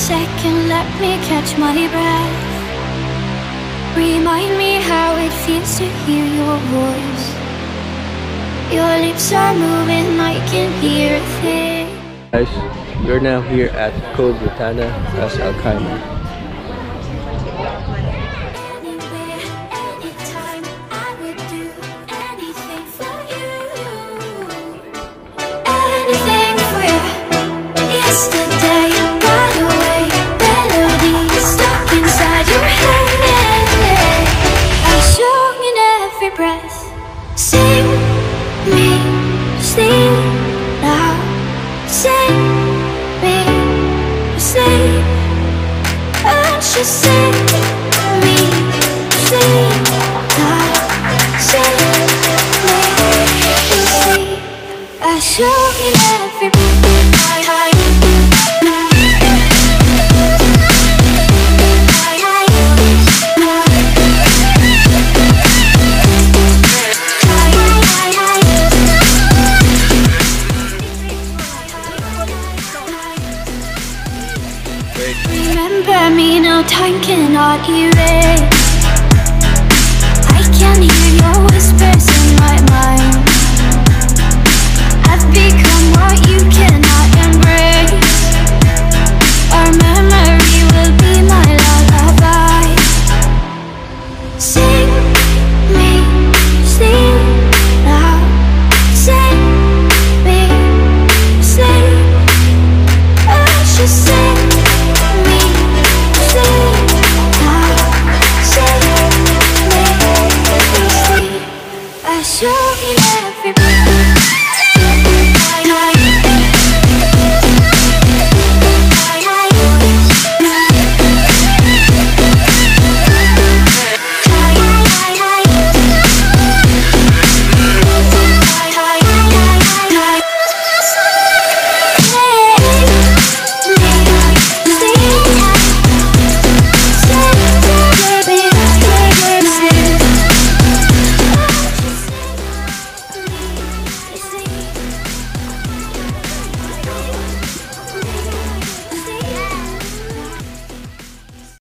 second, let me catch my breath. Remind me how it feels to hear your voice. Your lips are moving, I can hear a thing. Guys, we're now here at Cove Rotana, Ras Al Khaimah. Yesterday, right away, melodies stuck inside your head. I'm sung in every breath. Sing me, sleep now. Sing me, sleep. And she sing me, sleep now. Sing me, sleep. I'm sung in every breath. Remember me, no time cannot erase. I can hear your whispers in my mind. I've become what you cannot embrace. Our memory will be my lullaby. Sing me, sleep now. Sing me, sleep. I should sing. I show you every